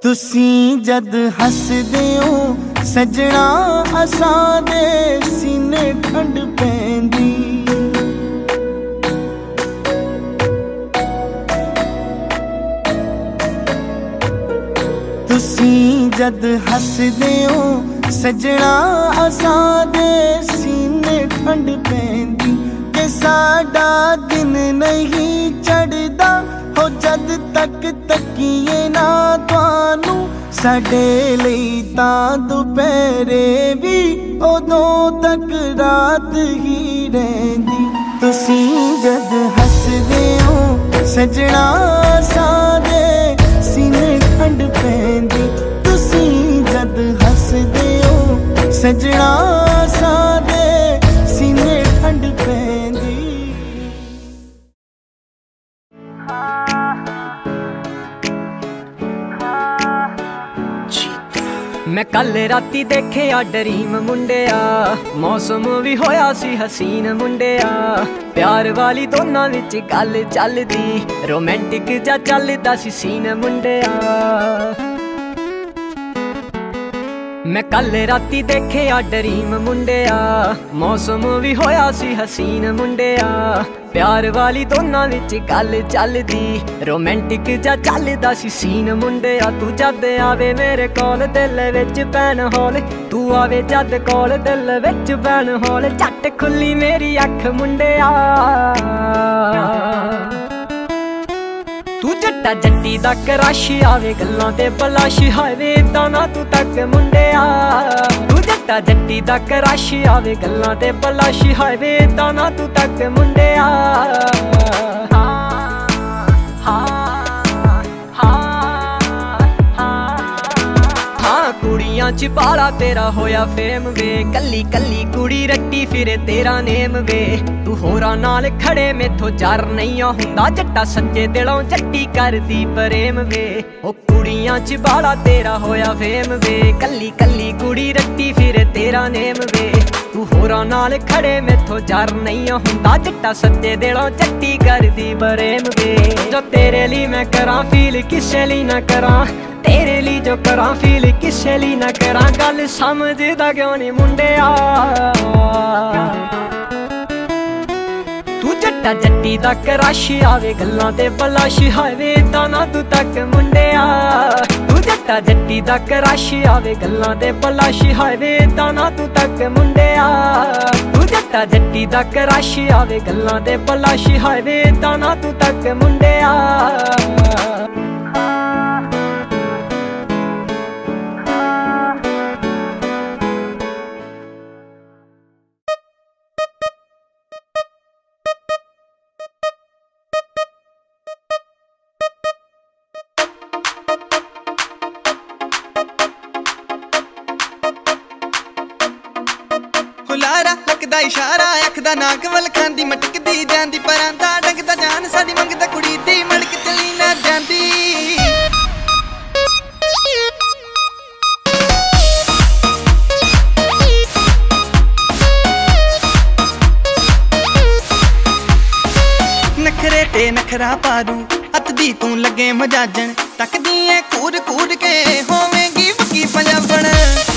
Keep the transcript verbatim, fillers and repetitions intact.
तुसी जद हसदे हो सजना असां दे सीने ठंड पैंदी। तुसी जद हसदे हो सजना असां दे सीने ठंड पैंदी। के साडा दिन नहीं चढ़दा हो जद तक तकिए ना तुहानू। साडे लई तां दुपहरे भी उदों तक रात ही रहिंदी। तुसी जद हसदे हो सजना असां दे सीने ठंड पैंदी। तुसी जद हसदे हो सजना असां दे सीने ठंड पैंदी। मैं कल राती देखिया ड्रीम मुंडिया, मौसम भी होया सी हसीन मुंडिया। प्यार वाली दोनों विच गल चलदी, रोमांटिक जा चलदा सी सीन मुंडिया। मैं कल राती देखिया ड्रीम मुंडिया, मौसम भी होया सी हसीन मुंडिया। प्यार वाली दोनों विच गल चलदी, रोमांटिक जा चलदा सी सीन मुंडिया। तू जद आवे मेरे कोल दिल विच पैन हौल, तू आवे जद कोल दिल विच पैन हौल। झट खुली मेरी अख मुंडिया, तू जट्टा जट्टी दा क्रश आवे गल्लां ते बलाश। हावे इदां ना तू तक मुंडिया, तू जट्टा जट्टी दा क्रश आवे गल्लां ते बलाश। हावे इदां ना तू तक मुंडिया। कुड़ियां च बाला तेरा होया फेम वे, कली कली कुड़ी रट्टी फिरे तेरा नेम वे। तू होरा नाल खड़े मेथों जार नहीं हुंदा, जट्टा सच्चे दिलों जट्टी करदी प्रेम वे। ओ कुड़ियां च बाला तेरा होया फेम वे, कली कली कुड़ी रट्टी फिरे तेरा नेम वे। तू होरा नाल खड़े मेथों जार नहीं हुंदा, जट्टा सच्चे दिलों जट्टी करदी प्रेम वे। जो तेरे लिए मैं करां फील किसे लिए ना करां, तेरे लिए जो करा फील किसे लिए ना करा। गल समझदा क्यों नहीं मुंडिया, तू जट्टा जट्टी दा क्रश आवे गल्लां ते बलाश। हावे इदां ना तू तक मुंडिया, तू जट्टा जट्टी दा क्रश आवे गल्लां ते बलाश। हावे इदां ना तू तक मुंडिया, तू जट्टा जट्टी दा क्रश आवे गल्लां ते बलाश। हावे इदां ना तू तक मुंडिया। हुलारा लगदा इशारा अख दा नाक वल खांदी मटकदी जांदी। परांदा डंगदा जान साडी मंगदा कुड़ी दी मड़क चली ना जांदी। नखरे ते नखरा पारू अतदी तू लगे मजाजन, तकदी ऐ कूर कूर के होवेंगी वकी पंजाबण।